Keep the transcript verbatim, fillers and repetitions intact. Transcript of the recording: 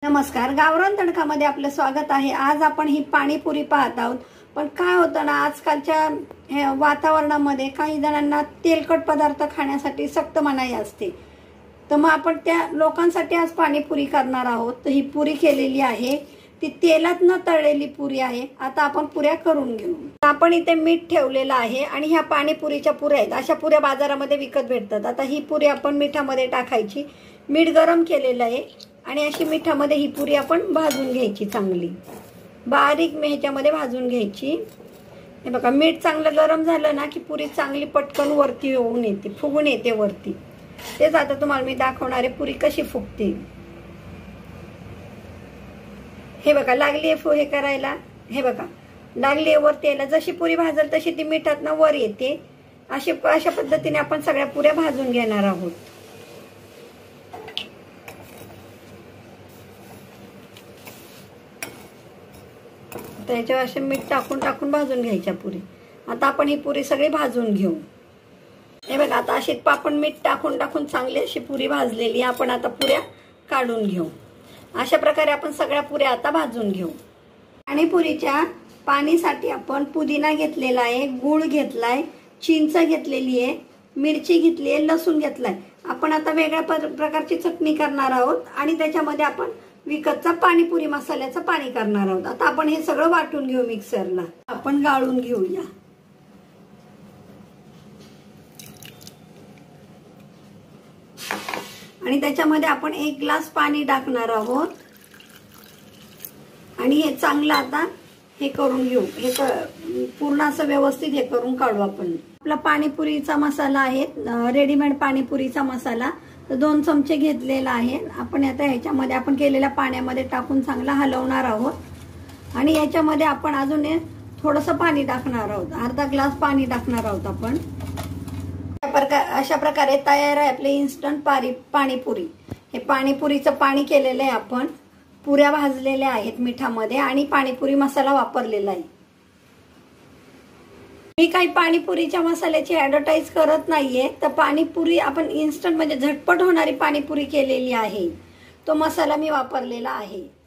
नमस्कार, गावरान तडकामध्ये आपलं स्वागत आहे। आज आपण ही पाणीपुरी पाहत आहोत। पण काय होतं ना, आजकालच्या वातावरणामध्ये काही जणांना तेलकट पदार्थ खाण्यासाठी सक्त मनाई असते। तर मग आपण त्या लोकांसाठी आज पाणीपुरी करणार आहोत। तर ही पुरी केलेली आहे, ती तेलात न तळलेली पुरी आहे। आता आपण पुऱ्या करून घेऊ। आपण इथे मीठ ठेवलेलं आहे आणि ह्या पाणीपुरीच्या पुऱ्या आहेत। अशा पुऱ्या बाजारामध्ये विकत भेटतात। आता ही पुरी आपण मिठामध्ये टाकायची। मीठ गरम केलेलं आहे आणि अशी मिठामध्ये ही पुरी आपण भाजून घ्यायची, चांगली बारीक ह्याच्यामध्ये भाजून घ्यायची। हे बघा, मीठ चांगलं गरम झालं ना की पुरी चांगली पटकन वरती होऊन येते, फुगून येते वरती। तेच आता तुम्हाला मी दाखवणार आहे पुरी कशी फुगते। हे बघा, लागली आहे हे करायला। हे बघा, लागली आहे वरती यायला। जशी पुरी भाजल तशी ती मिठातनं वर येते। अशी अशा पद्धतीने आपण सगळ्या पुऱ्या भाजून घेणार आहोत। त्याच्यावर असे मीठ टाकून टाकून भाजून घ्यायच्या पुरी। आता आपण ही पुरी सगळी भाजून घेऊ। हे बघा, आता अशी आपण मीठ टाकून टाकून चांगली अशी पुरी भाजलेली। आपण आता पुऱ्या काढून घेऊ। अशा प्रकारे आपण सगळ्या पुऱ्या आता भाजून घेऊ। पाणीपुरीच्या पाणीसाठी आपण पुदिना घेतलेला आहे, गूळ घेतलाय, चिंच घेतलेली आहे, मिरची घेतली आहे, लसूण घेतलाय। आपण आता वेगळ्या प्रकारची चटणी करणार आहोत आणि त्याच्यामध्ये आपण विकतचा पाणीपुरी मसाल्याचं पाणी करणार आहोत। आता आपण हे सगळं वाटून घेऊ मिक्सरला। आपण गाळून घेऊया। आणि त्याच्यामध्ये आपण एक ग्लास पाणी टाकणार आहोत आणि हे चांगलं आता हे करून घेऊ। हे पूर्ण असं व्यवस्थित हे करून काढू आपण। आपला पाणीपुरीचा मसाला आहे, रेडीमेड पाणीपुरीचा मसाला। तर दोन चमचे घेतलेला आहे। आपण आता ह्याच्यामध्ये आपण केलेल्या पाण्यामध्ये टाकून चांगला हलवणार आहोत आणि याच्यामध्ये आपण अजून थोडंसं पाणी टाकणार आहोत। अर्धा ग्लास पाणी टाकणार आहोत आपण। अशा प्रकारे तयार आहे आपले इन्स्टंट पाणीपुरी। हे पाणीपुरीचं पाणी केलेलं आहे आपण। पुऱ्या भाजलेल्या आहेत मिठामध्ये आणि पाणीपुरी मसाला वापरलेला आहे। मी काही पाणीपुरीच्या मसाल्याची ऍडव्हर्टाइज करत नाहीये। तर पाणीपुरी आपण इन्स्टंट म्हणजे झटपट होणारी पाणीपुरी केलेली आहे, तो मसाला मी वापरलेला आहे।